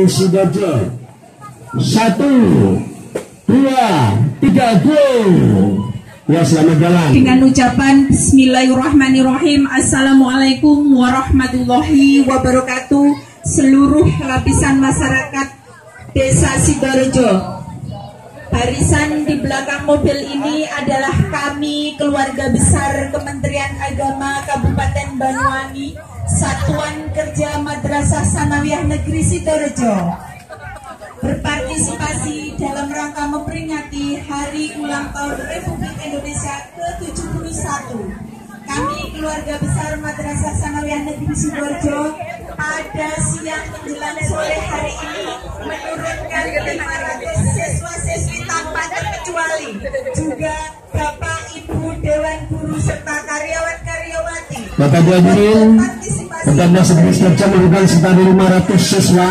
Sidoarjo. 1, 2, 3, go. Ya, selamat jalan. Dengan ucapan Bismillahirrahmanirrahim. Assalamualaikum warahmatullahi wabarakatuh. Seluruh lapisan masyarakat Desa Sidoarjo. Barisan di belakang mobil ini adalah kami, keluarga besar Kementerian Agama Kabupaten Banyuwangi, Satuan Kerja Madrasah Sanawiyah Negeri Sidoarjo, berpartisipasi dalam rangka memperingati Hari Ulang Tahun Republik Indonesia ke-71. Kami, keluarga besar Madrasah Sanawiyah Negeri Sidoarjo, pada siang menjelang sore hari ini menurunkan 500 siswa-siswi tanpa terkecuali, juga Bapak Ibu Dewan Guru serta karyawan-karyawati. Bapak Ibu hadirin, Pemda Sidoarjo menurunkan sekitar 500 siswa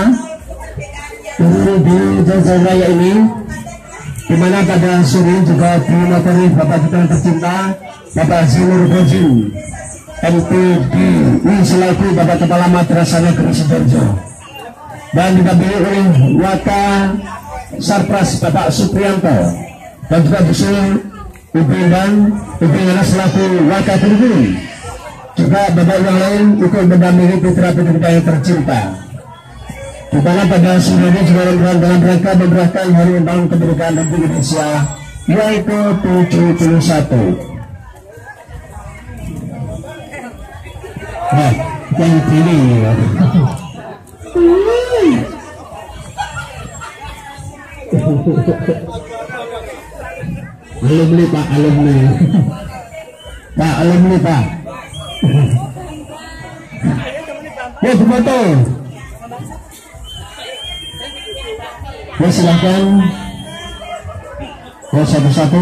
di Jalan Raya ini, di mana pada sore juga dimotori Bapak kita yang tercinta, Bapak Zinur Bojin, MPD selaku Bapak Kepala Madrasah Negeri Sidoarjo, dan didampingi oleh Waka Sarpras Bapak Suprianto, dan juga Busul Ibu selaku Waka Guru, juga Bapak yang lain ikut mendampingi putra-putri kita yang tercinta. Di mana pada sore ini juga dalam rangka memeriahkan Hari Ulang Tahun Kemerdekaan Republik Indonesia yang ke-71. Nah, yang pilih alumni Pak, alumni Pak, alumni Pak. Ya, foto. Ya, silahkan. Ya, satu-satu.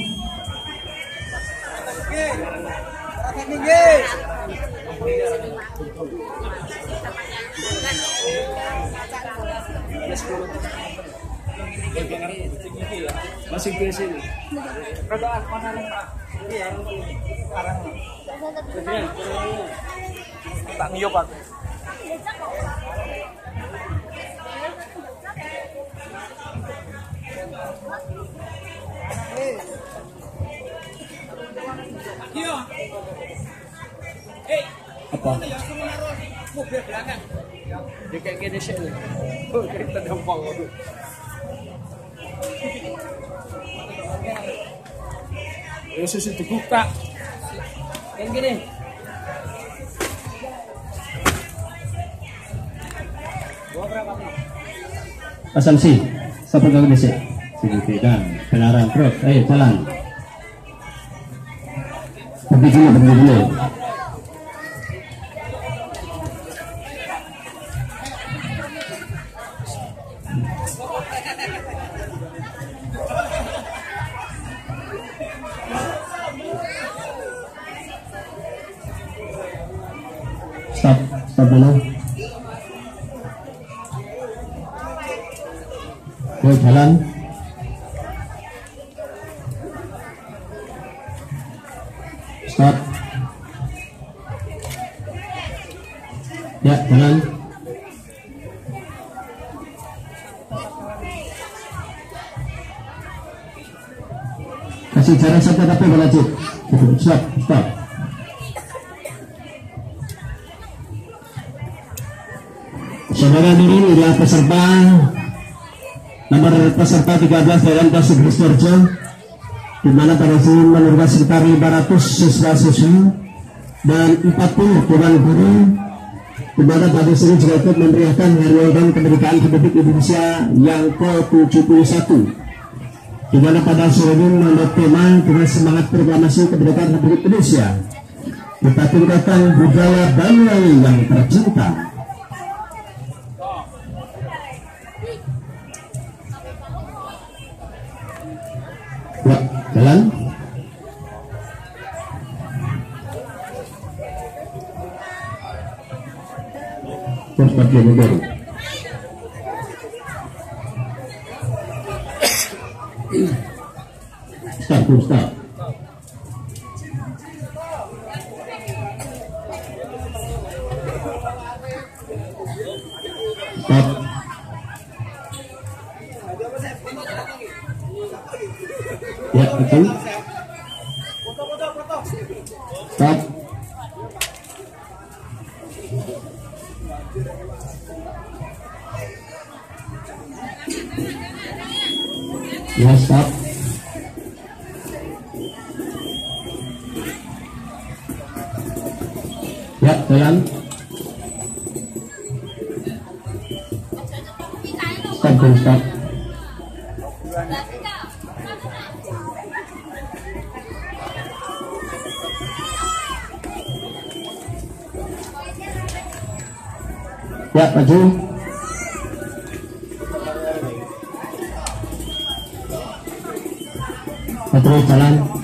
Masih ke sini. Kada makanan Pak. Iya, arang. Tak niyo Pak. Apa? Mobil belakang. Dia kayak gini sih. Oh, kita gampang. Ya susu dibuka. Yang gini. Asumsi, siapa yang bisa? Signifikan, benaran terus. Ayo jalan. Berhenti dulu. Stop dulu. Oke, jalan. Stop. Ya, jalan. Kasih jarak saja tapi berlanjut. Stop, stop. Saudara ini adalah peserta nomor peserta 13 dalam Kasih Sidoarjo, di mana pada sini menurunkan sekitar 500 siswa-siswi dan 40 dewan guru, di mana pada sini juga ikut memeriahkan Hari Ulang Tahun Kemerdekaan Republik Indonesia yang ke-71, di mana pada sore ini menurut tema dengan semangat proklamasi kemerdekaan Republik Indonesia, kita tingkatkan budaya Banyuwangi yang tercinta. Ya, jalan. Cepat mundur. Stop. Stop. Ya, betul. Stop. Ya, stop. Ya, jalan. Stop, stop. Ya, maju. Terus jalan.